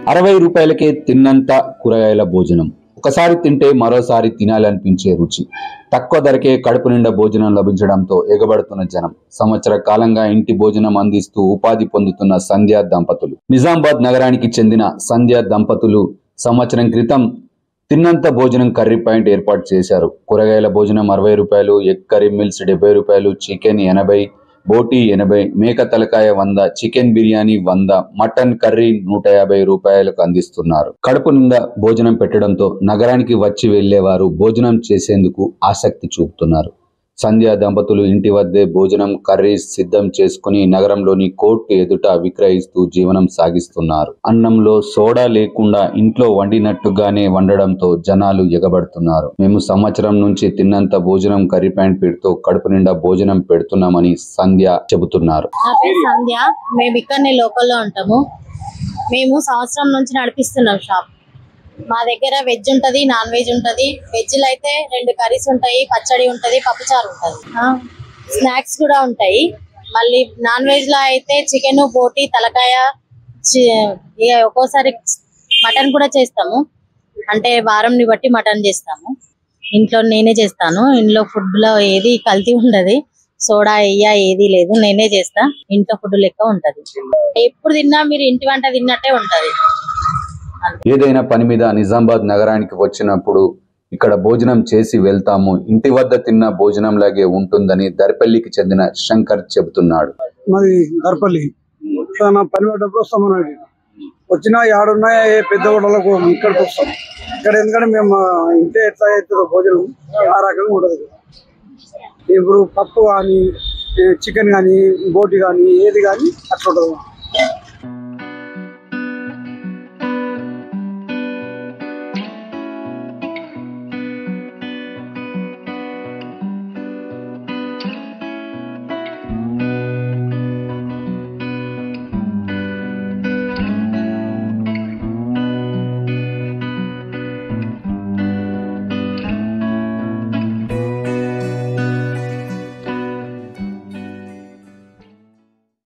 60 రూపాయలకే తిన్నంత కూరగాయల భోజనం. ఒకసారి తింటే మరోసారి తినాలనిపించే రుచి. తక్కువ ధరకే కడుపు నిండా భోజనం లభించడంతో ఎగబడుతున్న జనం. సంవత్సర కాలంగా ఇంటి భోజనం అందిస్తూ ఉపాధి పొందుతున్న సంధ్య దంపతులు. నిజామాబాద్ నగరానికి చెందిన సంధ్య దంపతులు సంవత్సరం క్రితం తిన్నంత భోజనం కర్రీ పాయింట్ ఏర్పాటు చేశారు. కూరగాయల భోజనం 60 రూపాయలు, ఎగ్ కర్రీ మీల్స్ 70 రూపాయలు, చికెన్ 80, బోటీ 80, మేక తలకాయ 100, చికెన్ బిర్యానీ 100, మటన్ కర్రీ 150 రూపాయలకు అందిస్తున్నారు. కడుపు నిండా భోజనం పెట్టడంతో నగరానికి వచ్చి వెళ్లేవారు భోజనం చేసేందుకు ఆసక్తి చూపుతున్నారు. సంధ్య దంపతులు ఇంటి వద్దే భోజనం కర్రీ సిద్ధం చేసుకుని నగరంలోని కోర్టు ఎదుట విక్రయిస్తూ జీవనం సాగిస్తున్నారు. అన్నంలో సోడా లేకుండా ఇంట్లో వండినట్టుగానే వండడంతో జనాలు ఎగబడుతున్నారు. మేము సంవత్సరం నుంచి తిన్నంత భోజనం కర్రీ పాయింట్ పెడుతూ కడుపు నిండా భోజనం పెడుతున్నామని సంధ్య చెబుతున్నారు. నా పేరు సంధ్య. మేము ఇక్కడనే లోకల్లో ఉంటాము. మేము సంవత్సరం నుంచి నడిపిస్తున్నాం షాప్. మా దగ్గర వెజ్ ఉంటది, నాన్ వెజ్ ఉంటది. వెజ్ లో అయితే 2 కర్రీస్ ఉంటాయి, పచ్చడి ఉంటది, పప్పుచారు ఉంటది, స్నాక్స్ కూడా ఉంటాయి. మళ్ళీ నాన్ వెజ్ లో అయితే చికెన్, బోటి, తలకాయ, ఒక్కోసారి మటన్ కూడా చేస్తాము. అంటే వారంని బట్టి మటన్ చేస్తాము. ఇంట్లో నేనే చేస్తాను. ఇంట్లో ఫుడ్ లో ఏది కల్తీ ఉండదు, సోడా ఏది లేదు, నేనే చేస్తా. ఇంట్లో ఫుడ్ లెక్క ఉంటది. ఎప్పుడు తిన్నా మీరు ఇంటి వంట తిన్నట్టే ఉంటది. ఏదైనా పని మీద నిజామాబాద్ నగరానికి వచ్చినప్పుడు ఇక్కడ భోజనం చేసి వెళ్తాము. ఇంటి వద్ద తిన్న భోజనం లాగే ఉంటుందని దర్పల్లికి చెందిన శంకర్ చెబుతున్నాడు. మాది దర్పల్లి. పని పడ్డప్పుడు వస్తామన్నాడు. వచ్చినా ఏడున్నా పెద్ద హోటళ్ళకు ఇక్కడికి వస్తాం. ఇక్కడ ఎందుకంటే మేము ఇంటే ఎట్లా అవుతుందో భోజనం ఆ రకంగా ఉండదు. ఇప్పుడు పప్పు కానీ, చికెన్ కానీ, బోటి కానీ, ఏది కానీ అట్లా ఉంటుంది.